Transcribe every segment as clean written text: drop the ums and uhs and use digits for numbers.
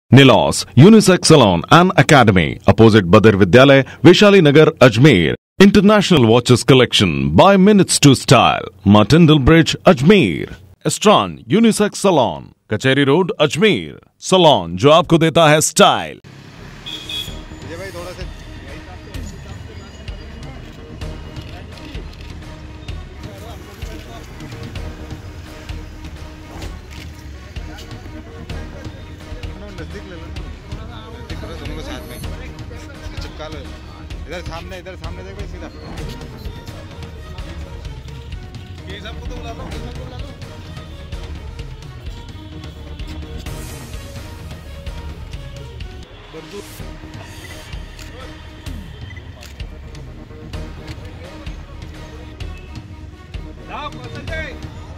Nilos Unisex Salon and Academy, opposite Badr Vidyalay, Vaishali Nagar, Ajmer. International Watches Collection by Minutes to Style, Martindale Bridge, Ajmer. Estran Unisex Salon, Kacheri Road, Ajmer. Salon जो आपको देता है style. नजदीक ले लो, नजदीक करो दोनों को साथ में चिपका लो। इधर सामने देख भाई सीधा। ये सबको तो बुला लो, सबको बुला लो। जाओ संजय,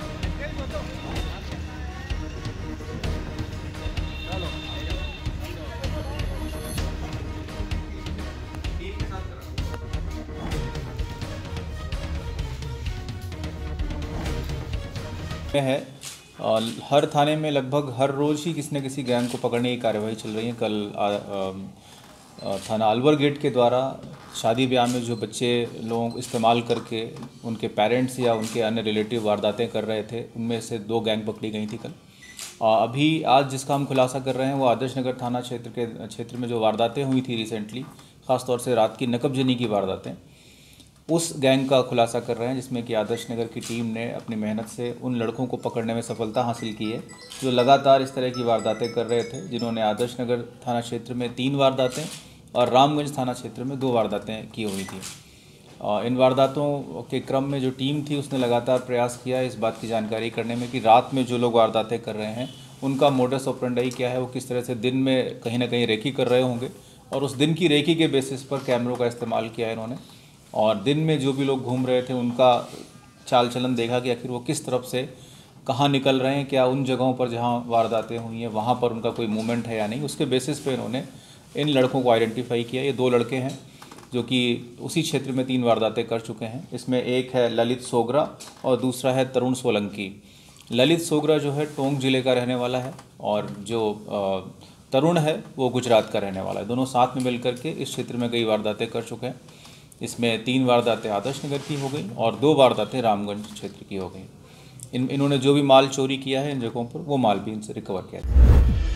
है हर थाने में लगभग हर रोज़ ही किसी न किसी गैंग को पकड़ने की कार्यवाही चल रही है। कल थाना अलवर गेट के द्वारा शादी ब्याह में जो बच्चे लोगों को इस्तेमाल करके उनके पेरेंट्स या उनके अन्य रिलेटिव वारदातें कर रहे थे, उनमें से 2 गैंग पकड़ी गई थी कल। अभी आज जिसका हम खुलासा कर रहे हैं वो आदर्श नगर थाना क्षेत्र में जो वारदातें हुई थी रिसेंटली, ख़ासतौर से रात की नकबजनी की वारदातें, उस गैंग का खुलासा कर रहे हैं, जिसमें कि आदर्श नगर की टीम ने अपनी मेहनत से उन लड़कों को पकड़ने में सफलता हासिल की है जो लगातार इस तरह की वारदातें कर रहे थे, जिन्होंने आदर्श नगर थाना क्षेत्र में 3 वारदातें और रामगंज थाना क्षेत्र में 2 वारदातें की हुई थी। इन वारदातों के क्रम में जो टीम थी उसने लगातार प्रयास किया इस बात की जानकारी करने में कि रात में जो लोग वारदातें कर रहे हैं उनका मोडस ऑपरेंडी क्या है, वो किस तरह से दिन में कहीं ना कहीं रेकी कर रहे होंगे, और उस दिन की रेकी के बेसिस पर कैमरों का इस्तेमाल किया है इन्होंने। और दिन में जो भी लोग घूम रहे थे उनका चाल चलन देखा कि आखिर वो किस तरफ से कहाँ निकल रहे हैं, क्या उन जगहों पर जहाँ वारदातें हुई हैं वहाँ पर उनका कोई मूवमेंट है या नहीं। उसके बेसिस पे इन्होंने इन लड़कों को आइडेंटिफाई किया। ये 2 लड़के हैं जो कि उसी क्षेत्र में 3 वारदातें कर चुके हैं। इसमें एक है ललित सोगरा और दूसरा है तरुण सोलंकी। ललित सोगरा जो है टोंक ज़िले का रहने वाला है और जो तरुण है वो गुजरात का रहने वाला है। दोनों साथ में मिल करके इस क्षेत्र में कई वारदातें कर चुके हैं। इसमें 3 वारदातें आदर्श नगर की हो गई और 2 वारदातें रामगंज क्षेत्र की हो गई। इन्होंने जो भी माल चोरी किया है इन जगहों पर, वो माल भी इनसे रिकवर किया है।